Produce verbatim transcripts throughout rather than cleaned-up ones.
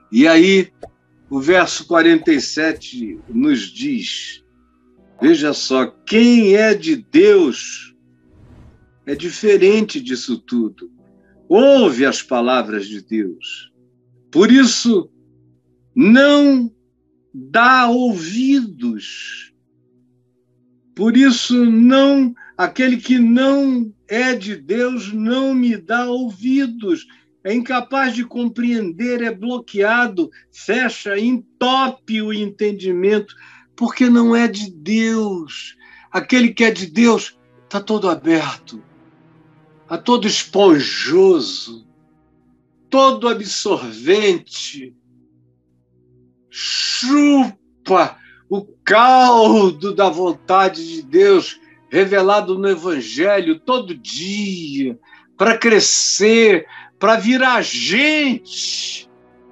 E aí, o verso quarenta e sete nos diz, veja só, quem é de Deus é diferente disso tudo. Ouve as palavras de Deus. Por isso, não dá ouvidos. Por isso, não, aquele que não é de Deus não me dá ouvidos. É incapaz de compreender, é bloqueado, fecha, entope o entendimento, porque não é de Deus. Aquele que é de Deus está todo aberto, está todo esponjoso, todo absorvente, chupa o caldo da vontade de Deus revelado no Evangelho todo dia, para crescer, para virar gente.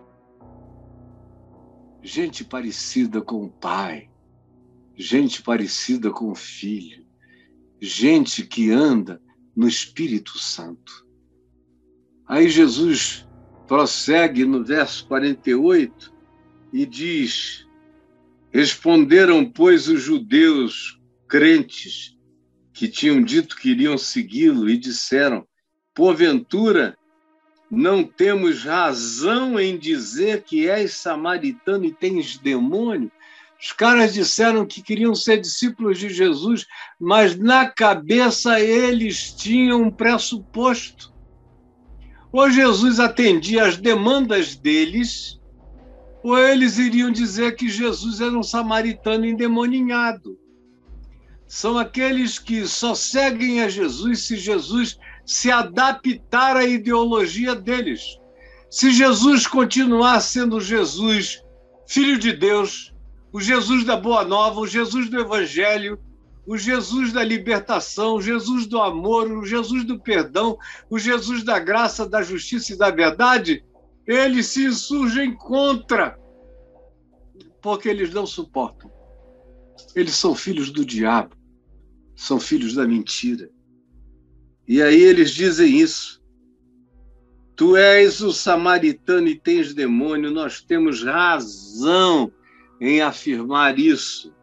Gente parecida com o Pai, gente parecida com o Filho, gente que anda no Espírito Santo. Aí Jesus prossegue no verso quarenta e oito e diz: responderam, pois, os judeus crentes que tinham dito que iriam segui-lo e disseram: porventura, não temos razão em dizer que és samaritano e tens demônio? Os caras disseram que queriam ser discípulos de Jesus, mas na cabeça eles tinham um pressuposto. Ou Jesus atendia às demandas deles, ou eles iriam dizer que Jesus era um samaritano endemoninhado. São aqueles que só seguem a Jesus se Jesus se adaptar à ideologia deles. Se Jesus continuar sendo Jesus, Filho de Deus, o Jesus da Boa Nova, o Jesus do Evangelho, o Jesus da libertação, o Jesus do amor, o Jesus do perdão, o Jesus da graça, da justiça e da verdade, eles se insurgem contra, porque eles não suportam. Eles são filhos do diabo, são filhos da mentira. E aí eles dizem isso. Tu és o samaritano e tens demônio, nós temos razão em afirmar isso.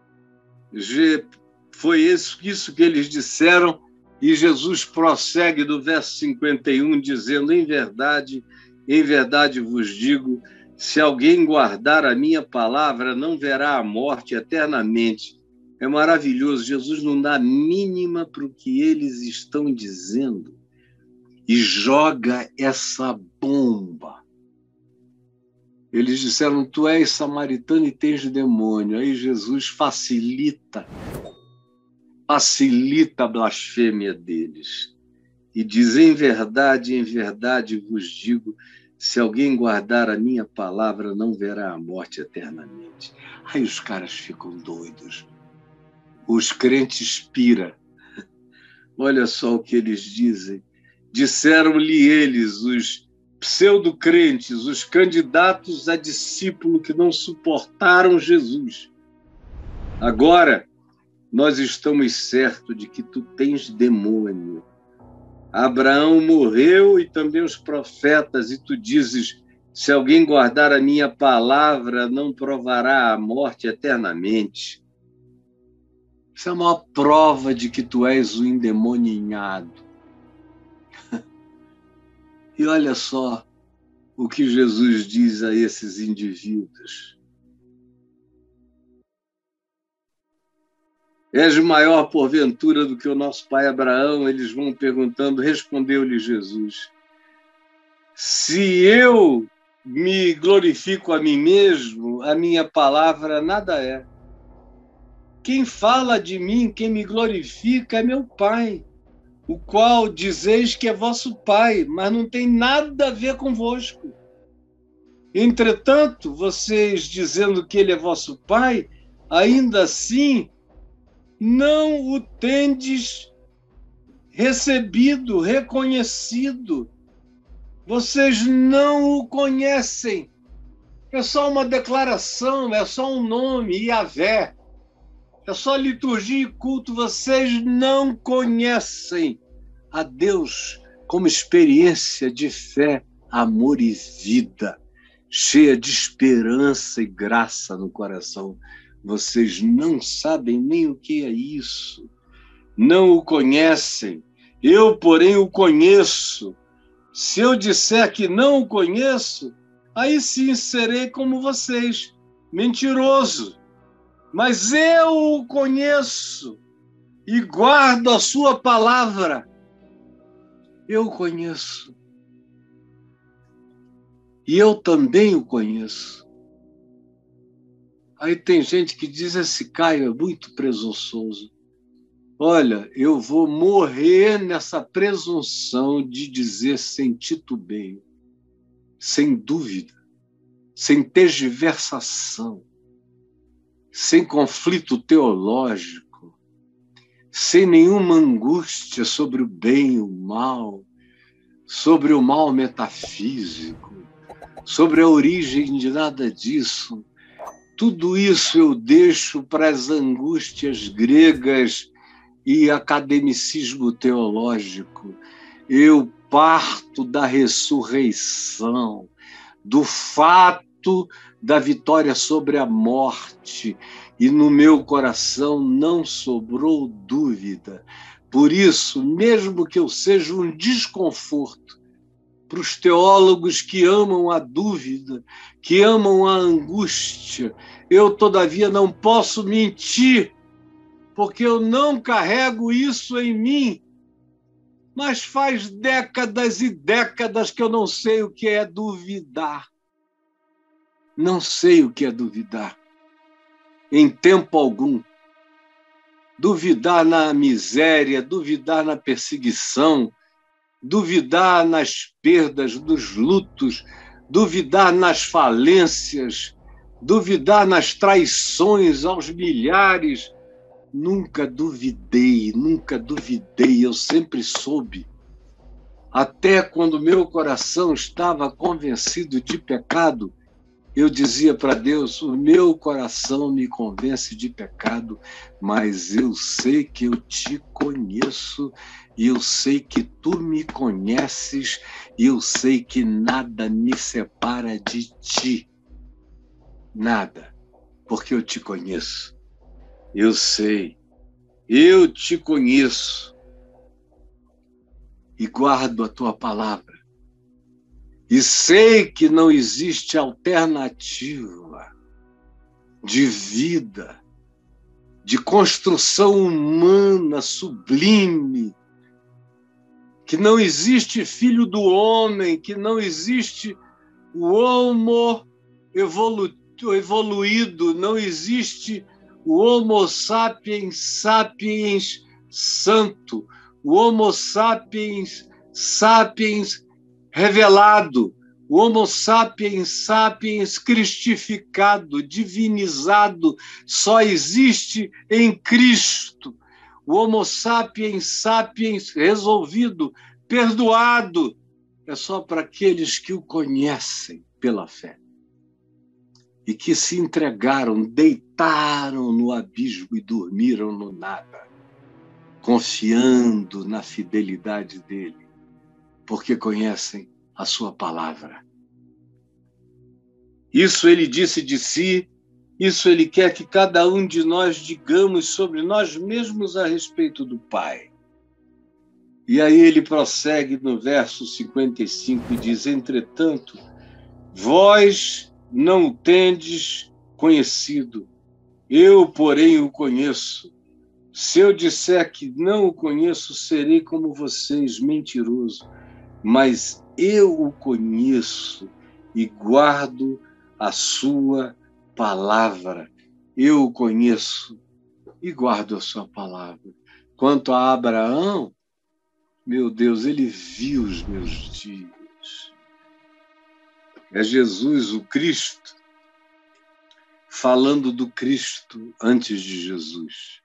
Foi isso que eles disseram, e Jesus prossegue do verso cinquenta e um, dizendo: em verdade, em verdade vos digo, se alguém guardar a minha palavra, não verá a morte eternamente. É maravilhoso, Jesus não dá a mínima para o que eles estão dizendo e joga essa bomba. Eles disseram: tu és samaritano e tens demônio. Aí Jesus facilita, facilita a blasfêmia deles e diz: em verdade, em verdade vos digo, se alguém guardar a minha palavra, não verá a morte eternamente. Aí os caras ficam doidos. Os crentes pira. Olha só o que eles dizem. Disseram-lhe eles, os pseudo-crentes, os candidatos a discípulo que não suportaram Jesus: agora nós estamos certos de que tu tens demônio. Abraão morreu e também os profetas, e tu dizes: se alguém guardar a minha palavra, não provará a morte eternamente. Isso é a maior prova de que tu és o endemoninhado. E olha só o que Jesus diz a esses indivíduos. És maior, porventura, do que o nosso pai Abraão? Eles vão perguntando. Respondeu-lhe Jesus: se eu me glorifico a mim mesmo, a minha palavra nada é. Quem fala de mim, quem me glorifica é meu Pai, o qual dizeis que é vosso Pai, mas não tem nada a ver convosco. Entretanto, vocês dizendo que ele é vosso Pai, ainda assim não o tendes recebido, reconhecido. Vocês não o conhecem. É só uma declaração, é só um nome, Yahvé. É só liturgia e culto. Vocês não conhecem a Deus como experiência de fé, amor e vida. cheia de esperança e graça no coração. Vocês não sabem nem o que é isso. Não o conhecem. Eu, porém, o conheço. Se eu disser que não o conheço, aí sim serei como vocês, mentiroso. Mas eu o conheço e guardo a sua palavra. Eu o conheço. E eu também o conheço. Aí tem gente que diz, esse Caio é muito presunçoso. Olha, eu vou morrer nessa presunção de dizer sem titubeio, sem dúvida, sem tergiversação, sem conflito teológico, sem nenhuma angústia sobre o bem e o mal, sobre o mal metafísico, sobre a origem de nada disso. Tudo isso eu deixo para as angústias gregas e academicismo teológico. Eu parto da ressurreição, do fato da vitória sobre a morte, e no meu coração não sobrou dúvida. Por isso, mesmo que eu seja um desconforto para os teólogos que amam a dúvida, que amam a angústia, eu, todavia, não posso mentir, porque eu não carrego isso em mim. Mas faz décadas e décadas que eu não sei o que é duvidar. Não sei o que é duvidar, em tempo algum. Duvidar na miséria, duvidar na perseguição, duvidar nas perdas, nos lutos, duvidar nas falências, duvidar nas traições aos milhares. Nunca duvidei, nunca duvidei, eu sempre soube. Até quando meu coração estava convencido de pecado, eu dizia para Deus, o meu coração me convence de pecado, mas eu sei que eu te conheço, e eu sei que tu me conheces, e eu sei que nada me separa de ti. Nada, porque eu te conheço. Eu sei, eu te conheço e guardo a tua palavra. E sei que não existe alternativa de vida, de construção humana sublime, que não existe filho do homem, que não existe o homo evolu- evoluído, não existe o Homo sapiens sapiens santo, o Homo sapiens sapiens revelado, o Homo sapiens sapiens cristificado, divinizado, só existe em Cristo. O Homo sapiens sapiens resolvido, perdoado, é só para aqueles que o conhecem pela fé e que se entregaram, deitaram no abismo e dormiram no nada, confiando na fidelidade dele, porque conhecem a sua palavra. Isso ele disse de si, isso ele quer que cada um de nós digamos sobre nós mesmos a respeito do Pai. E aí ele prossegue no verso cinquenta e cinco e diz, entretanto, vós não o tendes conhecido, eu, porém, o conheço. Se eu disser que não o conheço, serei como vocês, mentiroso. Mas eu o conheço e guardo a sua palavra. Eu o conheço e guardo a sua palavra. Quanto a Abraão, meu Deus, ele viu os meus dias. É Jesus, o Cristo, falando do Cristo antes de Jesus.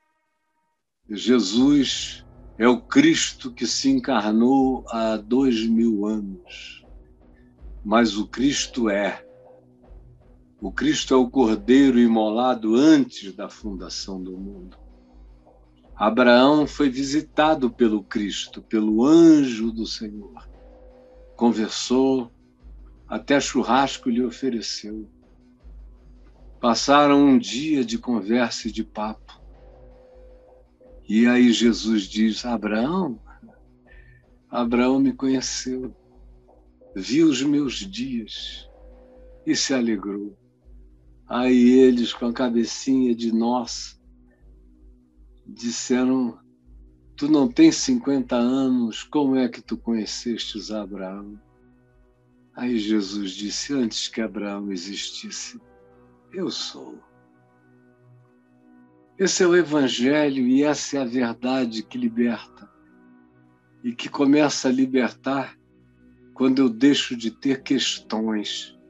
Jesus é o Cristo que se encarnou há dois mil anos. Mas o Cristo é. O Cristo é o Cordeiro imolado antes da fundação do mundo. Abraão foi visitado pelo Cristo, pelo anjo do Senhor. Conversou, até churrasco lhe ofereceu. Passaram um dia de conversa e de papo. E aí Jesus diz: Abraão, Abraão me conheceu, viu os meus dias e se alegrou. Aí eles, com a cabecinha de nós, disseram: tu não tens cinquenta anos, como é que tu conhecestes Abraão? Aí Jesus disse: antes que Abraão existisse, eu sou. Esse é o Evangelho e essa é a verdade que liberta e que começa a libertar quando eu deixo de ter questões,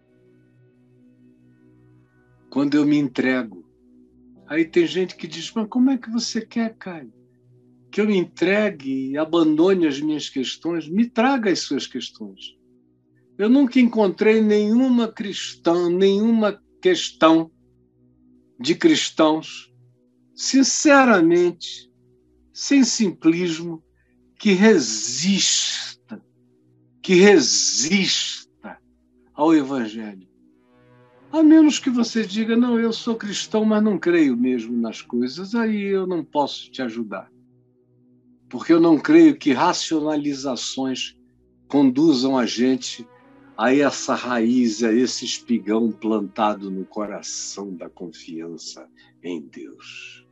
quando eu me entrego. Aí tem gente que diz: mas como é que você quer, Caio? Que eu me entregue e abandone as minhas questões? Me traga as suas questões. Eu nunca encontrei nenhuma cristã, nenhuma questão de cristãos, sinceramente, sem simplismo, que resista, que resista ao Evangelho. A menos que você diga: não, eu sou cristão, mas não creio mesmo nas coisas, aí eu não posso te ajudar. Porque eu não creio que racionalizações conduzam a gente a essa raiz, a esse espigão plantado no coração da confiança em Deus.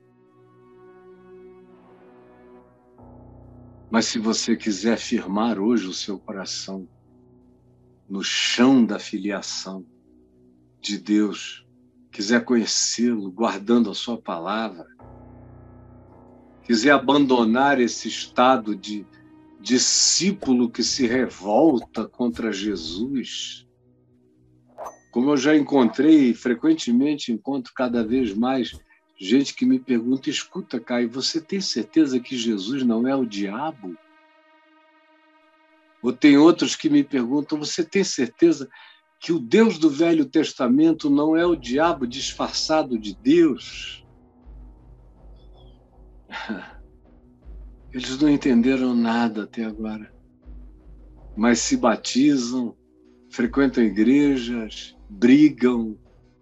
Mas se você quiser firmar hoje o seu coração no chão da filiação de Deus, quiser conhecê-lo, guardando a sua palavra, quiser abandonar esse estado de discípulo que se revolta contra Jesus, como eu já encontrei, frequentemente encontro cada vez mais gente que me pergunta: escuta, Caio, você tem certeza que Jesus não é o diabo? Ou tem outros que me perguntam: você tem certeza que o Deus do Velho Testamento não é o diabo disfarçado de Deus? Eles não entenderam nada até agora, mas se batizam, frequentam igrejas, brigam,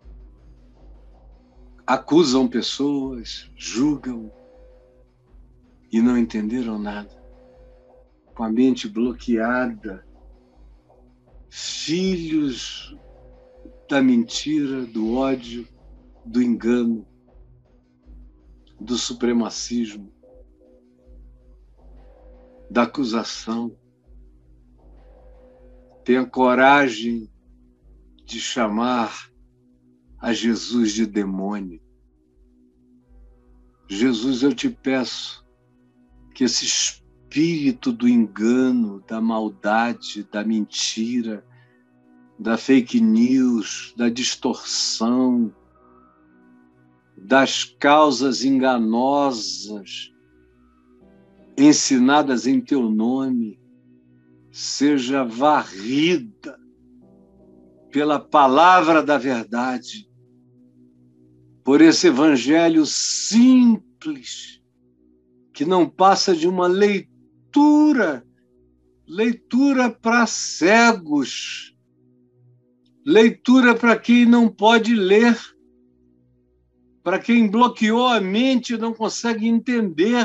acusam pessoas, julgam e não entenderam nada. Com a mente bloqueada, filhos da mentira, do ódio, do engano, do supremacismo, da acusação. Tenha coragem de chamar a Jesus de demônio. Jesus, eu te peço que esse espírito do engano, da maldade, da mentira, da fake news, da distorção, das causas enganosas ensinadas em teu nome, seja varrida pela palavra da verdade, por esse evangelho simples, que não passa de uma leitura, leitura para cegos, leitura para quem não pode ler, para quem bloqueou a mente e não consegue entender.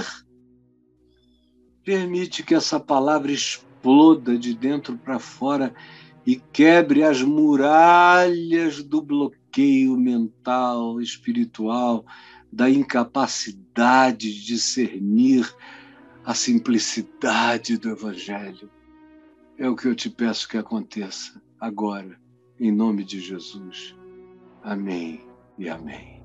Permite que essa palavra exploda de dentro para fora e quebre as muralhas do bloqueio mental, espiritual, da incapacidade de discernir a simplicidade do Evangelho. É o que eu te peço que aconteça agora, em nome de Jesus. Amém e amém.